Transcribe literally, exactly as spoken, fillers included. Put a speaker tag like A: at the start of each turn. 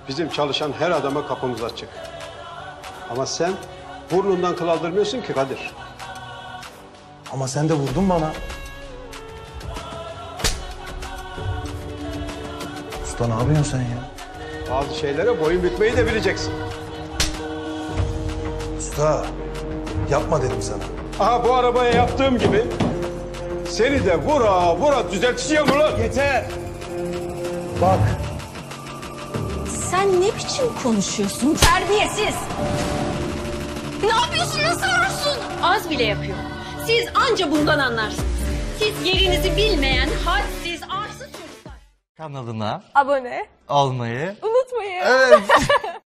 A: Bizim çalışan her adama kapımız açık. Ama sen burnundan kıl aldırmıyorsun ki Kadir.
B: Ama sen de vurdun bana. Usta ne yapıyorsun sen ya?
A: Bazı şeylere boyun bükmeyi de bileceksin.
B: Usta yapma dedim sana.
A: Aha bu arabaya yaptığım gibi seni de vura vura düzelteceğim ulan.
B: Yeter. Bak.
C: Sen ne biçim konuşuyorsun terbiyesiz? Ne yapıyorsun, nasıl vurursun?
D: Az bile yapıyor. Siz anca bundan anlarsınız. Siz yerinizi bilmeyen hadsiz, arsız çocuklar.
E: Kanalına
F: Abone
E: olmayı
F: unutmayın.
E: evet